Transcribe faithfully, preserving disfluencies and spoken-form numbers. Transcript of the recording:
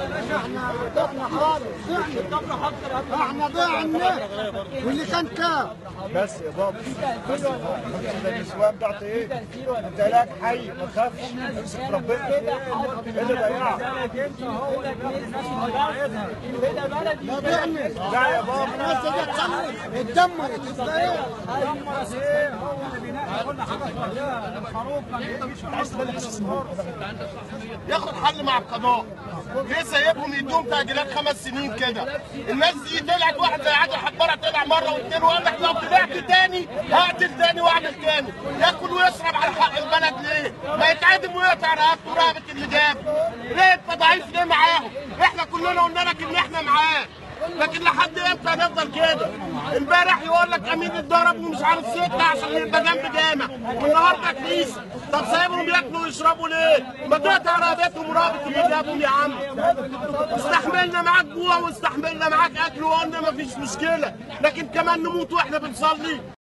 احنا ضعنا خالص، احنا ضعنا واللي كان كام. بس يا بابا بس ده النسوان بتاعت ايه؟ انت لك حي ما تخافش امسك ربنا. ايه اللي ضيعك؟ لا ضعنا. لا يا بابا الناس دي اتدمرت ازاي؟ ياخد حل مع القضاء. ليه سايبهم يدوهم تأجيلات خمس سنين كده؟ الناس دي طلعت، واحد زي عادل حبارة طلع مرة واثنين وقال لك لو طلعت تاني هقتل تاني واعمل تاني. ياكل ويشرب على حق البلد ليه؟ ما يتعدم ويقطع رقبته ورقبة اللي جابه. ليه انت ضعيف ليه معاهم؟ احنا كلنا قلنا لك ان احنا معاه. لكن لحد امتى هنفضل كده؟ امبارح يقول لك امين اتضرب ومش عارف سته عشان يبقى جنب جامع، والنهارده كنيسه. طب سايبهم ياكلوا ويشربوا ليه؟ ما تقطع رقبتهم ورقبه اللي جابهم يا عم. استحملنا معاك جوع واستحملنا معاك اكل وقلنا مفيش مشكله، لكن كمان نموت واحنا بنصلي.